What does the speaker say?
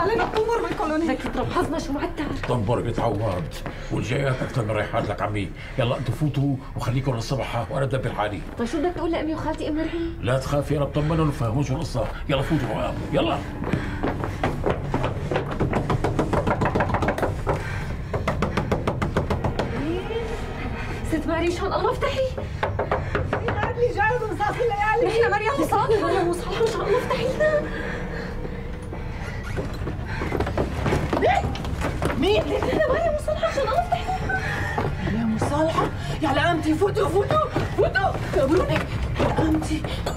علينا قمر بالكولوني. لك يضرب حظنا شو معتر. طنبر بيتعوض والجايات اكثر من رايحات لك عمي. يلا انتوا فوتوا وخليكم للصبح وانا بدبر حالي. طيب شو بدك تقول لامي وخالتي ام رحيم؟ لا تخافي انا بطمنهم وفهمون شو القصه. يلا فوتوا معاهم يلا. ست ماري شان الله افتحي. مين قال لي جاي وصاص الليالي؟ نحن مريم وصالح. مريم وصالح ان شاء الله افتحي لنا. مين؟ نحن مريم وصالح ان شاء الله افتحي لنا. مريم وصالحة؟ يا لقمتي فوتوا فوتوا فوتوا. خبروني يا لقمتي.